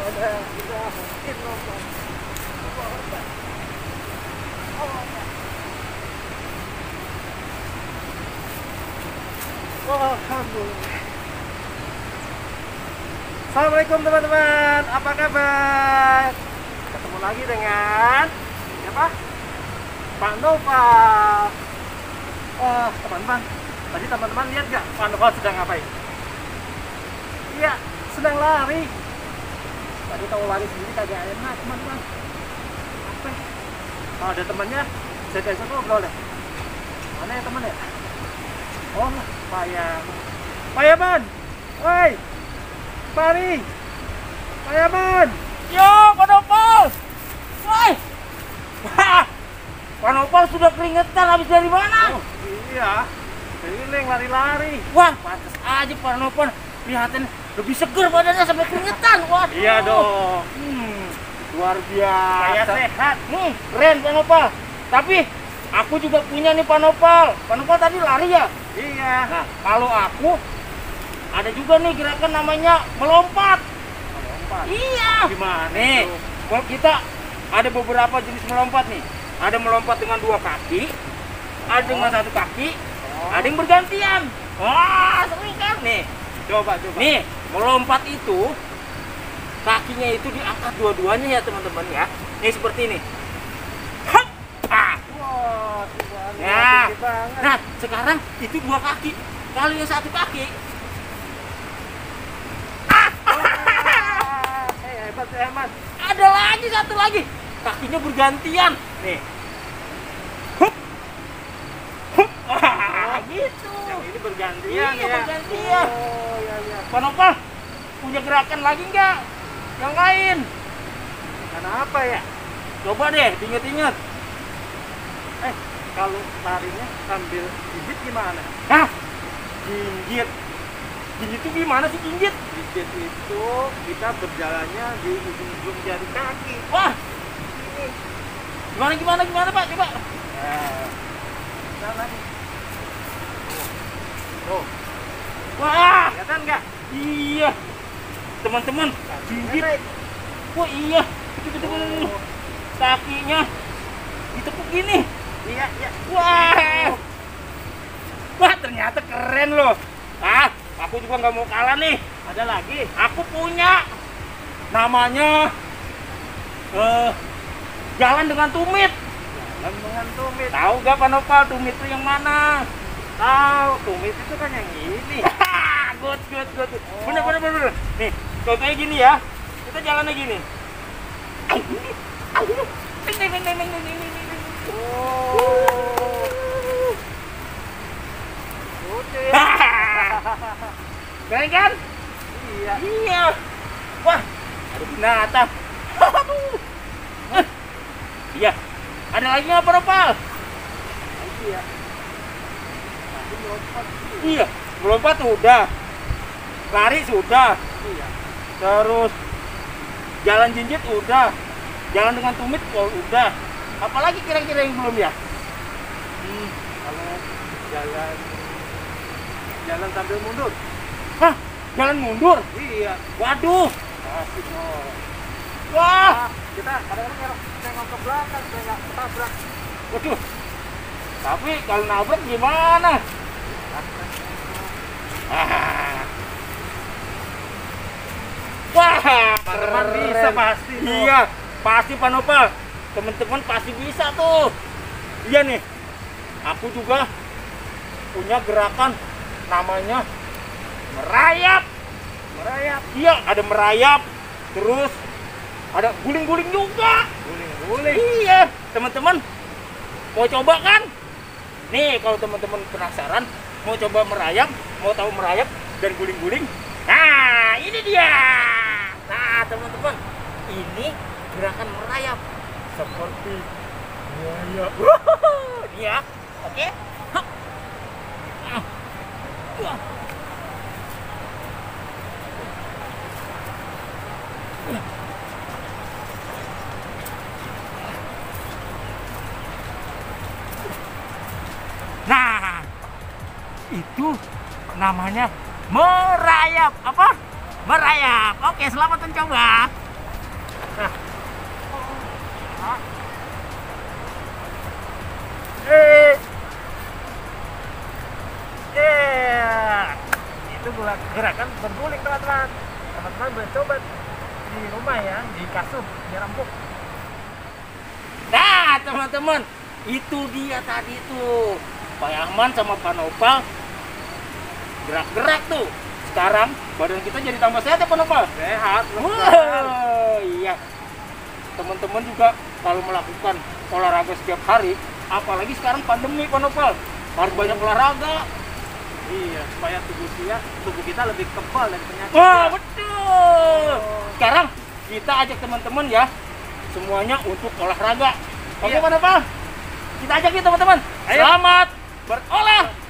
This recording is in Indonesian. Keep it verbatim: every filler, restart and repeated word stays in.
Alhamdulillah. Assalamualaikum teman-teman, apa kabar? Ketemu lagi dengan siapa? Pak Noval. Oh teman-teman, tadi teman-teman lihat gak Pak Noval sedang ngapain? Iya, sedang lari. Tadi tahu lari sendiri kagak enak teman-teman. Apa? Kalau ada temannya, saya diajak ngobrol deh. Mana ya teman ya? Oh, Pak Yaman. Pak Yaman, woi, mari. Pak Yaman. Yo, Pak Noval. Woi. Wah, Pak Noval sudah keringetan habis dari mana? Oh, iya. Keliling lari-lari. Wah, pantas aja Pak Noval. Lihatin lebih seger badannya sampai keringetan. Waduh. Iya dong. Hmm, Luar biasa. saya sehat. Hmm, keren Pak Noval. Tapi aku juga punya nih Pak Noval. Pak Noval tadi lari ya? Iya. Nah, kalau aku ada juga nih gerakan namanya melompat. Melompat. Iya. Gimana? Nih, itu? kalau kita ada beberapa jenis melompat nih. Ada melompat dengan dua kaki, ada dengan satu kaki, Oh. ada yang bergantian. Wah, seru kan nih. Coba, coba. Nih, melompat itu kakinya itu diangkat dua-duanya ya teman-teman ya. Nih seperti ini. Hop! Ah. Wah, Tuhan. Nah, tinggi banget. nah sekarang itu dua kaki. Kalau yang satu kaki, Wah, eh, hebat, hebat. ada lagi satu lagi. Kakinya bergantian. Nih. Hup. Hup. Ah, gitu. Yang ini bergantian Iya, ya. bergantian. Oh, iya, iya. Pak Noval, punya gerakan lagi nggak? Yang lain? Kenapa ya? Coba deh, diinget-inget. Eh, kalau larinya sambil gigit gimana? Hah? Jinjit. Jinjit itu gimana sih jinjit? Gigit itu kita berjalannya di ujung-ujung jari kaki. Wah, gimana gimana gimana Pak? Coba. Nah, sana nih. Tuh, Wah, kelihatan nggak? iya. Teman-teman, jinjit. Naik. Wah iya. Betul, betul, betul. Oh, Kakinya ditekuk gini. iya, iya. Wah. Wah, ternyata keren loh. Ah, aku juga nggak mau kalah nih. Ada lagi. Aku punya namanya eh jalan dengan tumit. Jalan dengan tumit. Tahu gak Pak Noval tumit itu yang mana? Tahu, tumit itu kan yang ini. good, good, good. Bener, bener, bener, bener. Nih, contohnya gini ya. Kita jalannya gini. Ting, ting, ting, ting, ting, ting, ting, ting. Oh. Tumit. Keren kan? Iya. Iya. Wah, ada binatang. Aduh. Eh, Iya. Ada lagi nggak Pak Noval? Iya. Tadi melompat. Iya. Melompat udah. Lari sudah. Iya. Terus jalan jinjit udah. Jalan dengan tumit oh, udah. Apalagi kira-kira yang belum ya? Hmm, kalau jalan jalan sambil mundur. Hah? Jalan mundur? Iya. Waduh. Asik loh. Wah. Nah, kita kadang-kadang nengok ke belakang supaya nggak ketabrak. Waduh. Tapi kalau nabrak gimana? Ah. Wah. Teman bisa pasti tuh. Iya. Pasti Pak Noval. Teman-teman pasti bisa tuh. Iya nih. Aku juga punya gerakan namanya merayap. Merayap. Iya, ada merayap. Terus ada guling-guling juga. Guling-guling. Iya, teman-teman mau coba kan? Nih, kalau teman-teman penasaran mau coba merayap, mau tahu merayap dan guling-guling. Nah, ini dia. Nah, teman-teman, ini gerakan merayap seperti buaya. Ini ya. Oke. Hap. Wah. Nah, itu namanya merayap. Apa? Merayap. Oke, selamat mencoba. gerakan berguling teman-teman. Teman-teman boleh coba di rumah ya, di kasur biar empuk. Nah teman-teman, itu dia tadi tuh Pak Ahman sama Pak Nopal gerak-gerak tuh. Sekarang badan kita jadi tambah sehat ya Pak Nopal? Sehat. Wah, iya. Teman-teman juga kalau melakukan olahraga setiap hari, apalagi sekarang pandemi Pak Nopal, harus banyak olahraga. Iya, supaya tubuh kita, tubuh kita lebih kebal dari penyakit. Wah, betul. Sekarang kita ajak teman-teman ya, semuanya untuk olahraga. Oke Iya. Pak Nopal? Kita ajak ya teman-teman. Ayo. Selamat berolah.